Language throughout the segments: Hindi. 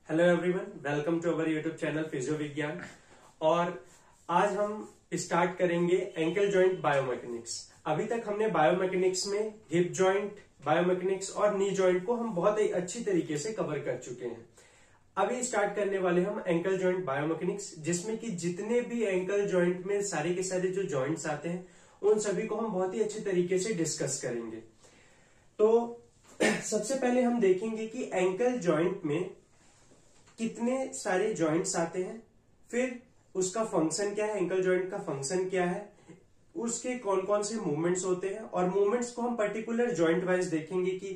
Hello everyone, welcome to our YouTube channel physio Vigyan. और आज हम स्टार्ट करेंगे एंकल जॉइंट बायोमैकेनिक्स। अभी तक हमने बायोमैकेनिक्स में हिप जॉइंट, बायोमैकेनिक्स और नी जॉइंट को हम बहुत ही अच्छी तरीके से कवर कर चुके हैं। अभी स्टार्ट करने वाले हम एंकल जॉइंट बायोमैकेनिक्स, जिसमें कि जितने भी एंकल जॉइंट में सारे के सारे जो जॉइंट्स आते हैं उन सभी को हम बहुत ही अच्छी तरीके से डिस्कस करेंगे। तो सबसे पहले हम देखेंगे कि एंकल जॉइंट में कितने सारे जॉइंट्स आते हैं, फिर उसका फंक्शन क्या है, एंकल जॉइंट का फंक्शन क्या है, उसके कौन कौन से मूवमेंट्स होते हैं, और मूवमेंट्स को हम पर्टिकुलर जॉइंट वाइज देखेंगे कि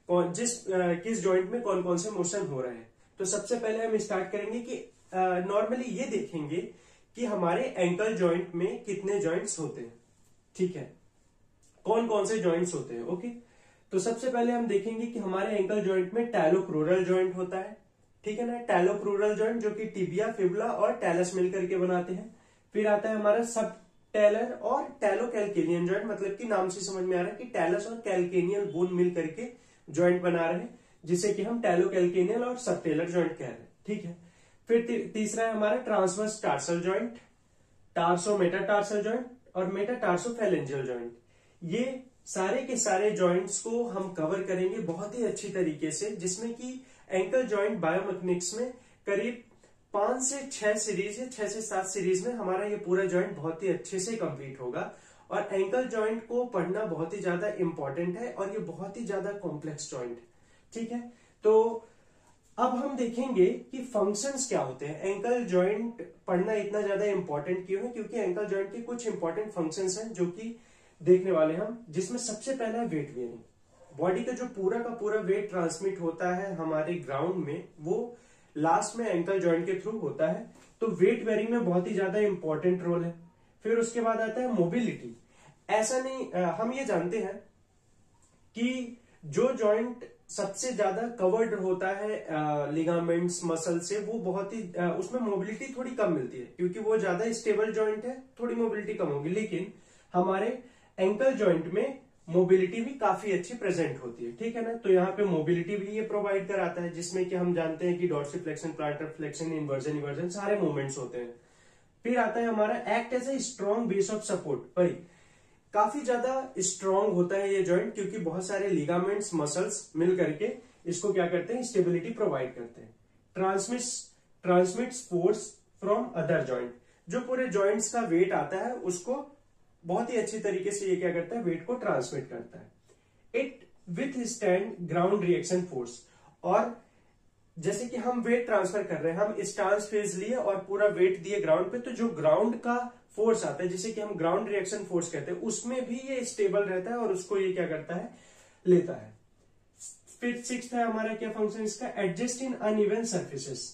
किस जॉइंट में कौन कौन से मोशन हो रहे हैं। तो सबसे पहले हम स्टार्ट करेंगे कि नॉर्मली ये देखेंगे कि हमारे एंकल जॉइंट में कितने जॉइंट्स होते हैं। ठीक है, कौन कौन से जॉइंट्स होते हैं। ओके, तो सबसे पहले हम देखेंगे कि हमारे एंकल जॉइंट में टैलोक्रूरल जॉइंट होता है। ठीक है ना, टैलोक्रूरल जॉइंट जो कि टिबिया, फिबुला और टैलस मिलकर के बनाते हैं। फिर आता है हमारा सब टेलर और टैलोकैल्केनियन जॉइंट, मतलब कि नाम से समझ में आ रहा है कि टैलस और कैल्केनियल बोन मिल करके जॉइंट बना रहे हैं, जिसे कि हम टैलोकैल्केनियल और सब टेलर जॉइंट कह रहे हैं। ठीक है, फिर तीसरा है हमारा transverse tarsal joint, tarsometatarsal joint और मेटाटार्सोफैलेंजियल जॉइंट। ये सारे के सारे जॉइंट्स को हम कवर करेंगे बहुत ही अच्छी तरीके से, जिसमें कि एंकल जॉइंट बायोमैकेनिक्स में करीब 5 से 6 सीरीज या 6 से 7 सीरीज में हमारा ये पूरा जॉइंट बहुत ही अच्छे से कंप्लीट होगा। और एंकल जॉइंट को पढ़ना बहुत ही ज्यादा इंपॉर्टेंट है और ये बहुत ही ज्यादा कॉम्प्लेक्स जॉइंट है। ठीक है, तो अब हम देखेंगे कि फंक्शंस क्या होते हैं। एंकल जॉइंट पढ़ना इतना ज्यादा इंपॉर्टेंट क्यों है, क्योंकि एंकल जॉइंट के कुछ इंपॉर्टेंट फंक्शंस हैं जो कि देखने वाले हम, जिसमें सबसे पहला है वेट बेयरिंग। बॉडी का जो पूरा का पूरा वेट ट्रांसमिट होता है हमारे ग्राउंड में, वो लास्ट में एंकल जॉइंट के थ्रू होता है। तो वेट बेयरिंग में बहुत ही ज्यादा इंपॉर्टेंट रोल है। फिर उसके बाद आता है मोबिलिटी। ऐसा नहीं, हम ये जानते हैं कि जो जॉइंट सबसे ज्यादा कवर्ड होता है लिगामेंट्स, मसल से, वो बहुत ही उसमें मोबिलिटी थोड़ी कम मिलती है, क्योंकि वो ज्यादा स्टेबल जॉइंट है, थोड़ी मोबिलिटी कम होगी। लेकिन हमारे एंकल जॉइंट में मोबिलिटी भी काफी अच्छी प्रेजेंट होती है। ठीक है ना, तो यहाँ पे मोबिलिटी भी ये प्रोवाइड कराता है, जिसमें कि हम जानते हैं कि dorsiflexion, plantar flexion, inversion, eversion सारे मूवमेंट्स होते हैं। फिर आता है हमारा act as a strong base of support. भाई काफी ज्यादा स्ट्रॉन्ग होता है ये जॉइंट, क्योंकि बहुत सारे लिगामेंट्स, मसल्स मिल करके इसको क्या करते हैं, स्टेबिलिटी प्रोवाइड करते हैं। Transmits force from other joint. जो पूरे जॉइंट्स का वेट आता है उसको बहुत ही अच्छी तरीके से ये क्या करता है, वेट को ट्रांसमिट करता है। It withstand ground reaction force. और जैसे कि हम वेट ट्रांसफर कर रहे हैं, हम स्टांस फेज लिए और पूरा वेट दिए ग्राउंड पे, तो जो ग्राउंड का फोर्स आता है, जिसे कि हम ग्राउंड रिएक्शन फोर्स कहते हैं, उसमें भी ये स्टेबल रहता है और उसको ये क्या करता है, लेता है। फिर 6th है हमारा क्या फंक्शन इसका, adjust in uneven surfaces.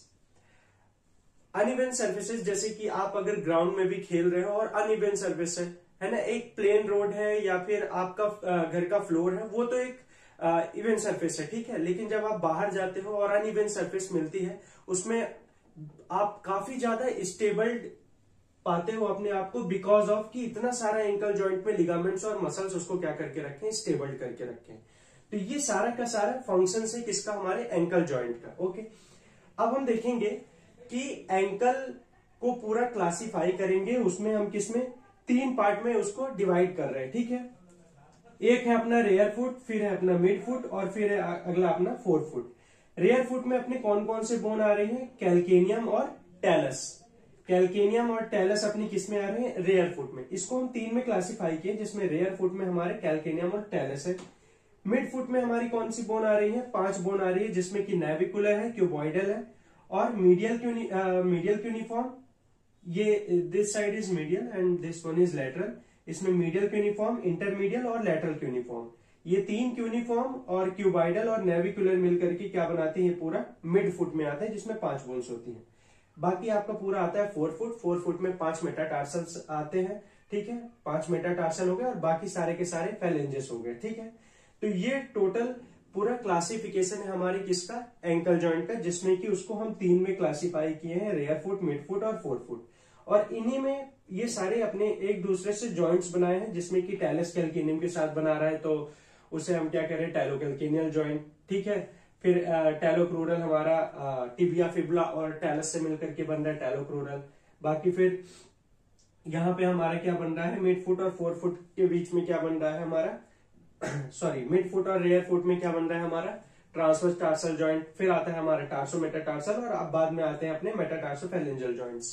Uneven surfaces, जैसे कि आप अगर ग्राउंड में भी खेल रहे हो और अनइवन सर्फेस है ना, एक प्लेन रोड है या फिर आपका घर का फ्लोर है, वो तो एक इवन सरफेस है। ठीक है, लेकिन जब आप बाहर जाते हो और अनइवन सरफेस मिलती है, उसमें आप काफी ज्यादा स्टेबल्ड पाते हो अपने आप को, बिकॉज ऑफ कि इतना सारा एंकल जॉइंट में लिगामेंट्स और मसल्स उसको क्या करके रखे हैं, स्टेबल्ड करके रखे हैं। तो ये सारा का सारा फंक्शन है किसका, हमारे एंकल जॉइंट का। ओके, अब हम देखेंगे कि एंकल को पूरा क्लासिफाई करेंगे, उसमें हम किसमें 3 पार्ट में उसको डिवाइड कर रहे हैं। ठीक है, एक है अपना रेयर फुट, फिर है अपना मिड फुट और फिर है अगला अपना फोर्थ फुट। रेयर फुट में अपने कौन कौन से बोन आ रहे हैं, कैल्केनियम और टैलस। कैल्केनियम और टैलस अपनी किस में आ रहे हैं, रेयर फुट में। इसको हम 3 में क्लासिफाई किए, जिसमें रेयर फुट में हमारे कैल्केनियम और टैलस है। मिड फुट में हमारी कौन सी बोन आ रही है, 5 बोन आ रही है, जिसमें कि नेविकुलर है, क्यूबॉइडल है और मीडियल क्यूनिफॉर्म। ये this side is medial and this one is lateral. इसमें मीडियल क्यूनिफॉर्म, इंटरमीडियल और लेटरल क्यूनिफॉर्म, ये 3 क्यूनिफॉर्म और क्यूबाइडल और नेविकुलर मिलकर के क्या बनाते हैं, पूरा मिड फुट में आता है, जिसमें 5 बोन्स होती हैं। बाकी आपका पूरा आता है 4 फुट। 4 फुट में 5 मेटाटार्सल्स आते हैं। ठीक है, 5 मेटाटार्सल हो गए और बाकी सारे के सारे फैलेंजेस हो गए। ठीक है, तो ये टोटल पूरा क्लासिफिकेशन है हमारी किसका, एंकल जॉइंट का, जिसमें कि उसको हम 3 में क्लासिफाई किए हैं, रेयर फुट, मिड फुट और फोर्थ फुट। और इन्हीं में ये सारे अपने एक दूसरे से जॉइंट्स बनाए हैं, जिसमें कि टैलस कैल्केनियम के साथ बना रहा है, तो उसे हम क्या कह रहे हैं, टैलोकैल्केनियल जॉइंट। ठीक है, फिर टैलोक्रूरल हमारा टिबिया फिबुला और टैलस से मिलकर के बन रहा है टैलोक्रूरल। बाकी फिर यहाँ पे हमारा क्या बन रहा है, मिड फुट और फोर फुट के बीच में क्या बन रहा है हमारा सॉरी मिड फुट और रेयर फुट में क्या बन रहा है हमारा ट्रांसवर्स टार्सल जॉइंट। फिर आता है हमारा टार्सो मेटाटार्सल और अब बाद में आते हैं अपने मेटाटार्सोफेरेंजियल जॉइंट्स।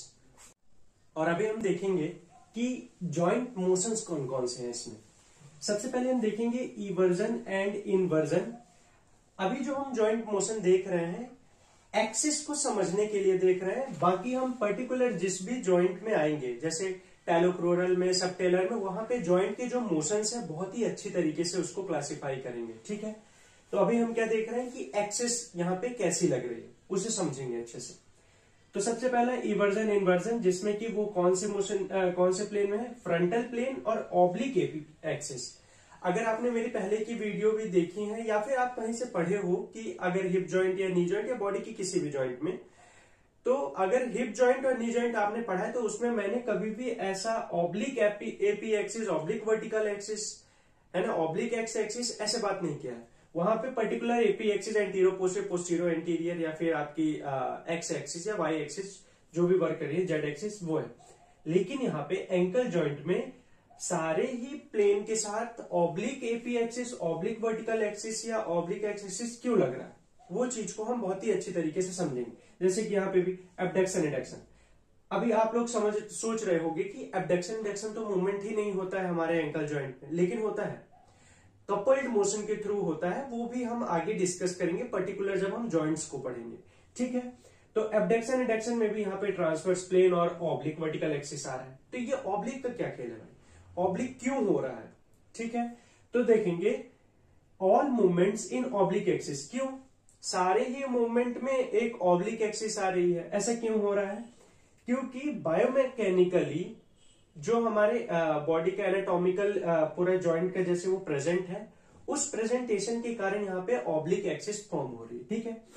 और अभी हम देखेंगे कि जॉइंट मोशंस कौन कौन से हैं इसमें। सबसे पहले हम देखेंगे इवर्जन एंड इनवर्जन। अभी जो हम जॉइंट मोशन देख रहे हैं एक्सिस को समझने के लिए देख रहे हैं, बाकी हम पर्टिकुलर जिस भी जॉइंट में आएंगे जैसे टैलोक्रोरल में, सबटेलर में, वहां पे जॉइंट के जो मोशंस है बहुत ही अच्छी तरीके से उसको क्लासिफाई करेंगे। ठीक है, तो अभी हम क्या देख रहे हैं कि एक्सिस यहाँ पे कैसी लग रही है उसे समझेंगे अच्छे से। तो सबसे पहला इवर्जन इन्वर्जन, जिसमें कि वो कौन से मोशन कौन से प्लेन में है, फ्रंटल प्लेन और ऑब्लिक एक्सिस। अगर आपने मेरी पहले की वीडियो भी देखी है या फिर आप कहीं से पढ़े हो कि अगर हिप जॉइंट या नी जॉइंट या बॉडी की किसी भी जॉइंट में, तो अगर हिप जॉइंट और नी जॉइंट आपने पढ़ा है तो उसमें मैंने कभी भी ऐसा oblique AP axis, oblique vertical axis है ना, ऑब्लिक एक्स एक्सिस ऐसे बात नहीं किया है। वहां पे particular AP axis, antero postero anterior, या फिर आपकी एक्स एक्सिस या वाई एक्सिस जो भी वर्क करिए, जेड एक्सिस वो है। लेकिन यहाँ पे एंकल जॉइंट में सारे ही प्लेन के साथ oblique AP axis, oblique vertical axis या ऑब्लिक एक्सिस क्यों लग रहा है, वो चीज को हम बहुत ही अच्छी तरीके से समझेंगे। जैसे कि यहाँ पे भी एब्डक्शन एडक्शन। अभी आप लोग सोच रहे होंगे कि एब्डक्शन एडक्शन तो मूवमेंट ही नहीं होता है हमारे एंकल जॉइंट में, लेकिन होता है, कपल्ड मोशन के थ्रू होता है। वो भी हम आगे डिस्कस करेंगे पर्टिकुलर जब हम जॉइंट्स को पढ़ेंगे। ठीक है, तो एब्डक्शन एडक्शन में भी यहाँ पे ट्रांसवर्स प्लेन और ऑब्लिक वर्टिकल एक्सिस आ रहा है। तो ये ऑब्लिक का क्या खेल है भाई, ऑब्लिक क्यों हो रहा है। ठीक है, तो देखेंगे all movements in oblique axis. क्यों, सारे ही मूवमेंट में एक ऑब्लिक एक्सिस आ रही है। ऐसा क्यों हो रहा है, क्योंकि बायोमैकेनिकली जो हमारे बॉडी का एनाटॉमिकल पूरा जॉइंट का जैसे वो प्रेजेंट है, उस प्रेजेंटेशन के कारण यहाँ पे ऑब्लिक एक्सिस फॉर्म हो रही है। ठीक है,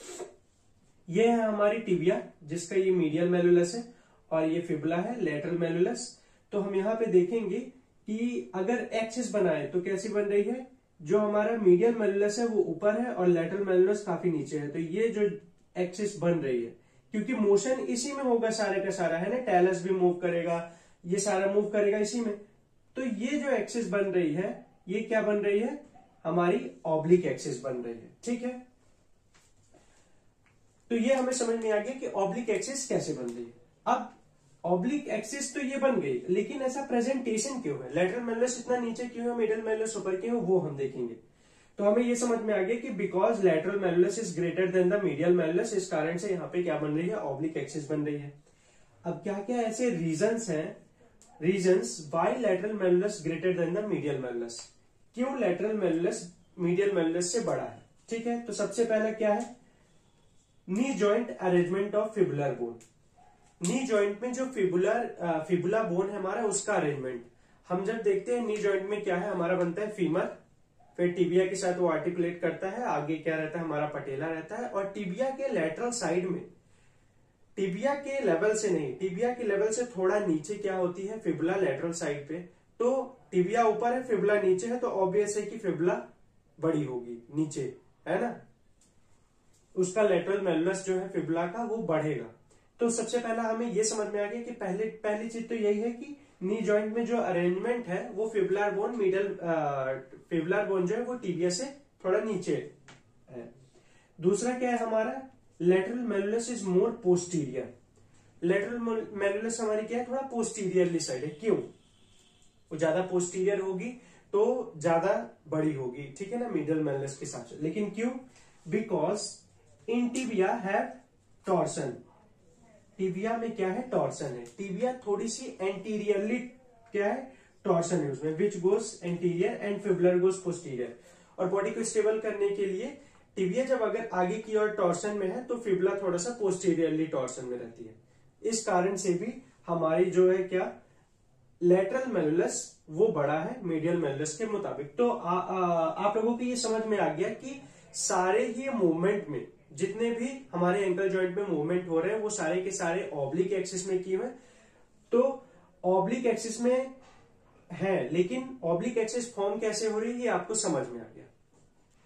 ये है हमारी टिबिया जिसका ये मीडियल मेलुलस है और ये फिबुला है लेटरल मेलुलस। तो हम यहाँ पे देखेंगे कि अगर एक्सिस बनाए तो कैसी बन रही है, जो हमारा मीडियल मेलुलस है वो ऊपर है और लेटरल मेलुलस काफी नीचे है। तो ये जो एक्सिस बन रही है, क्योंकि मोशन इसी में होगा सारे का सारा है ना, टैलस भी मूव करेगा, ये सारा मूव करेगा इसी में। तो ये जो एक्सिस बन रही है ये क्या बन रही है, हमारी ऑब्लिक एक्सिस बन रही है। ठीक है, तो ये हमें समझ में आ गया कि ऑब्लिक एक्सिस कैसे बन रही है। अब ऑब्लिक एक्सिस तो ये बन गई, लेकिन ऐसा प्रेजेंटेशन क्यों है, लेटरल मेलुलस इतना नीचे क्यों है, मिडिल मेलुलस ऊपर क्यों है, वो हम देखेंगे। तो हमें ये समझ में आ गया कि because lateral malleolus is greater than the medial malleolus, इस कारण से यहाँ पे क्या बन रही है, ऑब्लिक एक्सिस बन रही है। अब क्या क्या ऐसे रीजंस हैं, reasons why lateral malleolus greater than the medial malleolus, क्यों लेटरल मेलुलस मीडियल मेलुलस से बड़ा है। ठीक है, तो सबसे पहला क्या है, knee joint arrangement of fibular bone. Knee joint में जो फिबुला बोन है हमारा, उसका अरेंजमेंट हम जब देखते हैं नी जॉइंट में क्या है, हमारा बनता है फीमर, फिर टिबिया के साथ वो आर्टिकुलेट करता है, आगे क्या रहता है हमारा पटेला रहता है, और टिबिया के लेटरल साइड में, टिबिया के लेवल से नहीं, टिबिया के लेवल से थोड़ा नीचे क्या होती है, फिबुला लेटरल साइड पे। तो टिबिया ऊपर है, फिबुला नीचे है, तो ऑब्वियस है कि फिबुला बड़ी होगी नीचे, है ना, उसका लेटरल मेलुलस जो है फिबुला का वो बढ़ेगा। तो सबसे पहला हमें ये समझ में आ गया कि पहली चीज तो यही है कि नी जॉइंट में जो अरेंजमेंट है वो फिबुलर बोन फिबुलर बोन जो है वो टिबिया से थोड़ा नीचे है। दूसरा क्या है हमारा, lateral malleolus is more posterior. Lateral malleolus हमारी क्या है, थोड़ा पोस्टीरियरली साइड है। क्यों, वो ज्यादा पोस्टीरियर होगी तो ज्यादा बड़ी होगी, ठीक है ना, मिडिल मेलुलस के साथ। लेकिन क्यों, because in tibia have torsion. Tibia में क्या है, टॉर्सन है। टिबिया थोड़ी सी एंटीरियरली क्या है, टॉर्सन है उसमें, which goes anterior and fibular goes posterior. और बॉडी को स्टेबल करने के लिए टिबिया जब अगर आगे की ओर टॉर्सन में है तो फिबुला थोड़ा सा पोस्टीरियरली टॉर्सन में रहती है। इस कारण से भी हमारी जो है क्या, लेटरल मेलुलस वो बड़ा है मीडियल मेलुलस के मुताबिक। तो आप लोगों को ये समझ में आ गया कि सारे ही मूवमेंट में जितने भी हमारे एंकल जॉइंट में मूवमेंट हो रहे हैं वो सारे के सारे ऑब्लिक एक्सिस में किए हुए। तो ऑब्लिक एक्सिस में है, लेकिन ऑब्लिक एक्सिस फॉर्म कैसे हो रही है ये आपको समझ में आ गया।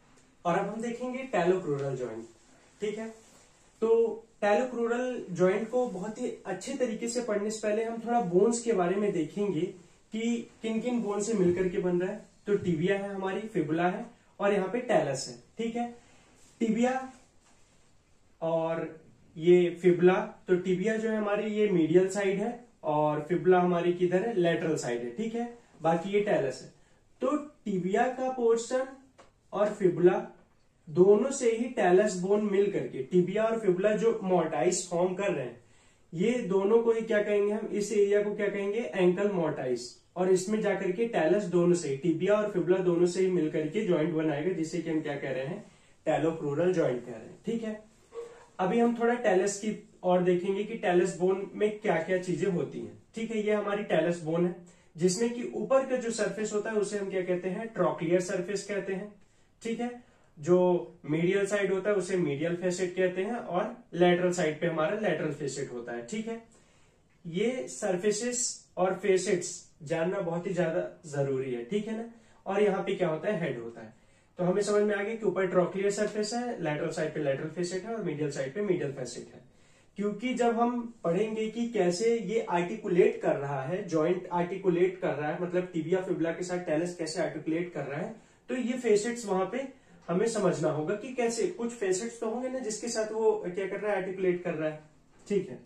और अब हम देखेंगे टैलोक्रूरल जॉइंट। ठीक है, तो टैलोक्रूरल जॉइंट को बहुत ही अच्छे तरीके से पढ़ने से पहले हम थोड़ा बोन्स के बारे में देखेंगे कि किन किन बोन से मिलकर के बन रहा है। तो टिबिया है हमारी, फिबुला है और यहाँ पे टैलस है। ठीक है, टिबिया और ये फिबुला, तो टिबिया जो है हमारी ये मीडियल साइड है और फिबुला हमारी किधर है, लेटरल साइड है। ठीक है, बाकी ये टैलस है। तो टिबिया का पोर्शन और फिबुला दोनों से ही टैलस बोन मिल करके टिबिया और फिबुला जो मोर्टाइस फॉर्म कर रहे हैं, ये दोनों को ही क्या कहेंगे हम, इस एरिया को क्या कहेंगे, एंकल मोर्टाइस। और इसमें जाकर के टैलस दोनों से ही, टिबिया और फिबुला दोनों से ही मिलकर के ज्वाइंट बनाएगा, जिसे कि हम क्या कह रहे हैं, टैलोक्रूरल ज्वाइंट कह रहे हैं। ठीक है, अभी हम थोड़ा टैलस की और देखेंगे कि टैलस बोन में क्या क्या चीजें होती हैं। ठीक है, ये हमारी टैलस बोन है, जिसमें कि ऊपर का जो सरफेस होता है उसे हम क्या कहते हैं, ट्रॉक्लियर सरफेस कहते हैं। ठीक है, जो मीडियल साइड होता है उसे मीडियल फेसेट कहते हैं और लेटरल साइड पे हमारा लेटरल फेसेट होता है। ठीक है, ये सरफेसेस और फेसेट्स जानना बहुत ही ज्यादा जरूरी है। ठीक है ना, और यहाँ पे क्या होता है, हेड होता है। तो हमें समझ में आ गया कि ऊपर ट्रॉक्लियर सरफेस है, लेटरल साइड पे लेटरल फेसेट है और मीडियल साइड पे मीडियल फेसेट है। क्योंकि जब हम पढ़ेंगे कि कैसे ये आर्टिकुलेट कर रहा है, जॉइंट आर्टिकुलेट कर रहा है, मतलब टिबिया फिबुला के साथ टैलस कैसे आर्टिकुलेट कर रहा है, तो ये फेसेट्स वहां पे हमें समझना होगा कि कैसे, कुछ फेसेट्स तो होंगे ना जिसके साथ वो क्या कर रहा है, आर्टिकुलेट कर रहा है। ठीक है,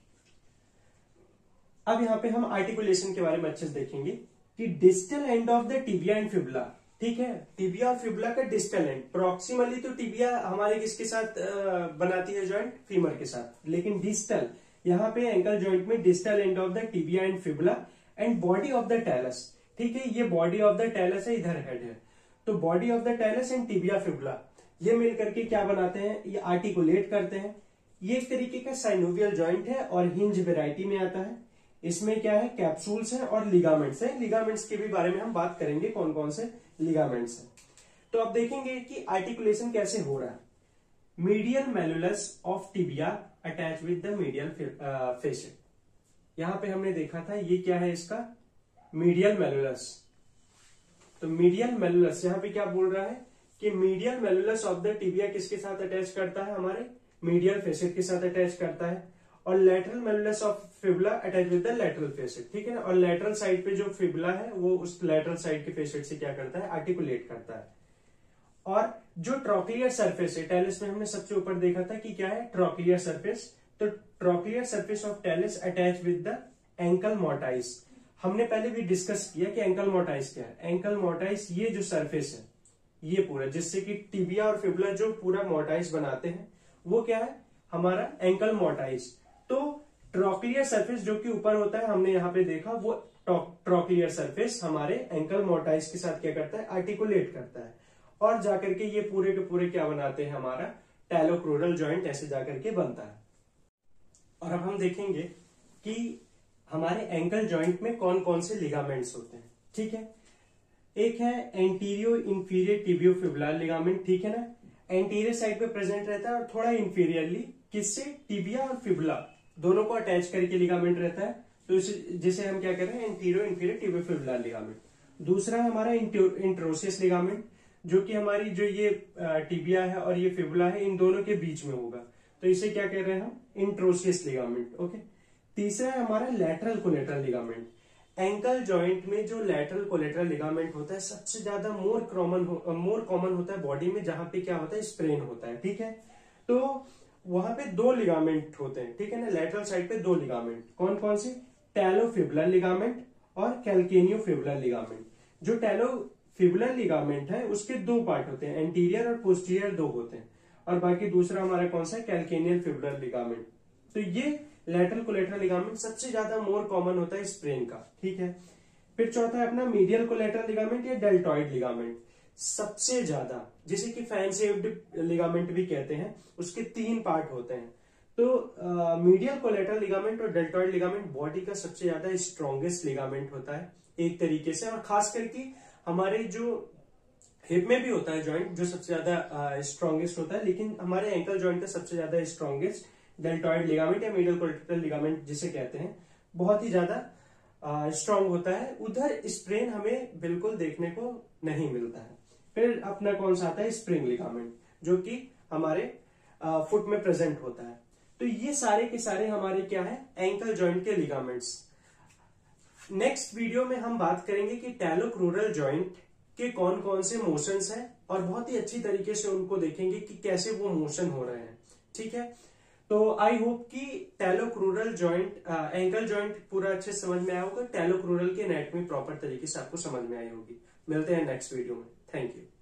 अब यहाँ पे हम आर्टिकुलेशन के बारे में अच्छे से देखेंगे कि distal end of the tibia and fibula. ठीक है, टिबिया और फिबुला का डिस्टल एंड, प्रॉक्सिमली तो टिबिया हमारे किसके साथ बनाती है ज्वाइंट, फीमर के साथ, लेकिन डिस्टल यहाँ पे एंकल ज्वाइंट में distal end of the tibia and fibula and body of the talus. ठीक है, ये बॉडी ऑफ द टैलस है, इधर हेड है। तो body of the talus and tibia fibula ये मिलकर के क्या बनाते हैं, ये आर्टिकुलेट करते हैं। ये एक तरीके का साइनोवियल जॉइंट है और हिंज वेराइटी में आता है। इसमें क्या है, कैप्सूल्स हैं और लिगामेंट्स हैं। लिगामेंट्स के भी बारे में हम बात करेंगे, कौन कौन से लिगामेंट्स हैं। तो अब देखेंगे कि आर्टिकुलेशन कैसे हो रहा है। Medial malleolus of tibia attach with the medial facet. यहां पे हमने देखा था, ये क्या है इसका, मीडियल मेलुलस। तो मीडियल मेलुलस यहां पे क्या बोल रहा है कि medial malleolus of the tibia किसके साथ अटैच करता है, हमारे मीडियल फेसेट के साथ अटैच करता है। और lateral malleolus of fibula attach with the lateral facet. ठीक है ना, और लेटरल साइड पे जो फिबुला है वो उस लेटरल साइड के फेसेट से क्या करता है, आर्टिकुलेट करता है। और जो ट्रॉक्लियर सरफेस है, टैलस में हमने सबसे ऊपर देखा था कि क्या है, ट्रॉक्लियर सरफेस। तो trochlear surface of talus attach with the ankle mortise. हमने पहले भी डिस्कस किया कि एंकल मोर्टाइस क्या है। एंकल मोर्टाइस ये जो सरफेस है, ये पूरा, जिससे कि टिबिया और फिबुला जो पूरा मोर्टाइस बनाते हैं, वो क्या है, हमारा एंकल मोर्टाइस। तो ट्रॉक्लियर सरफेस जो कि ऊपर होता है, हमने यहाँ पे देखा, वो ट्रॉक्लियर सरफेस हमारे एंकल मोर्टाइस के साथ क्या करता है, आर्टिकुलेट करता है। और जाकर के ये पूरे के पूरे क्या बनाते हैं, हमारा टैलोक्रूरल जॉइंट ऐसे जाकर के बनता है। और अब हम देखेंगे कि हमारे एंकल जॉइंट में कौन कौन से लिगामेंट्स होते हैं। ठीक है, एक है एंटीरियो इंफीरियर टिबियोफिबुलर लिगामेंट। ठीक है ना, एंटीरियर साइड पे प्रेजेंट रहता है और थोड़ा इंफीरियरली किससे, टिबिया और फिबुला दोनों को अटैच करके लिगामेंट रहता है। तो जिसे हम क्या कर रहे हैं, एंटीरियो इंफीरियर टिबियोफिबुलर लिगामेंट। दूसरा है हमारा इंट्रोसियस लिगामेंट, जो कि हमारी जो ये टिबिया है और ये फिबुला है, इन दोनों के बीच में होगा। तो इसे क्या कह रहे हैं हम, इंट्रोसियस लिगामेंट। ओके, तीसरा है हमारा lateral collateral ligament. Ankle joint में जो लैटरल कोलेटरल लिगामेंट होता है, सबसे ज्यादा मोर कॉमन होता है बॉडी में, जहां पे क्या होता है, स्प्रेन होता है। ठीक है, तो वहां पे दो लिगामेंट होते हैं। ठीक है ना, लैटरल साइड पे दो लिगामेंट, कौन कौन से, टैलोफिबुलर लिगामेंट और कैल्केनियोफिबुलर लिगामेंट। जो टैलोफिबुलर लिगामेंट है उसके दो पार्ट होते हैं, एंटीरियर और पोस्टीरियर दो होते हैं, और बाकी दूसरा हमारा कौन सा है, कैल्केनियल फिबुलर लिगामेंट। तो ये लैटरल कोलेटरल लिगामेंट सबसे ज्यादा मोर कॉमन होता है स्प्रेन का। ठीक है, फिर चौथा है अपना मीडियल कोलेटरल लिगामेंट या डेल्टॉइड लिगामेंट। सबसे ज्यादा, जिसे कि फैन शेप्ड लिगामेंट भी कहते हैं, उसके 3 पार्ट होते हैं। तो मीडियल कोलेटरल लिगामेंट और डेल्टॉइड लिगामेंट बॉडी का सबसे ज्यादा स्ट्रॉन्गेस्ट लिगामेंट होता है एक तरीके से, और खास करके हमारे जो हिप में भी होता है जॉइंट, जो सबसे ज्यादा स्ट्रॉन्गेस्ट होता है, लेकिन हमारे एंकल जॉइंट का सबसे ज्यादा स्ट्रॉन्गेस्ट डेल्टॉइड लिगामेंट या मीडियल कोलेटरल लिगामेंट जिसे कहते हैं, बहुत ही ज्यादा स्ट्रॉन्ग होता है। उधर स्प्रेन हमें बिल्कुल देखने को नहीं मिलता है। फिर अपना कौन सा आता है, स्प्रिंग लिगामेंट, जो कि हमारे फुट में प्रेजेंट होता है। तो ये सारे के सारे हमारे क्या है, एंकल जॉइंट के लिगामेंट्स। नेक्स्ट वीडियो में हम बात करेंगे कि टैलोक्रूरल जॉइंट के कौन कौन से मोशंस हैं और बहुत ही अच्छी तरीके से उनको देखेंगे कि कैसे वो मोशन हो रहे हैं। ठीक है, तो आई होप कि टैलोक्रूरल जॉइंट, एंकल जॉइंट पूरा अच्छे से समझ में आया होगा। टैलोक्रूरल की एनाटॉमी प्रॉपर तरीके से आपको समझ में आई होगी। मिलते हैं नेक्स्ट वीडियो में। Thank you.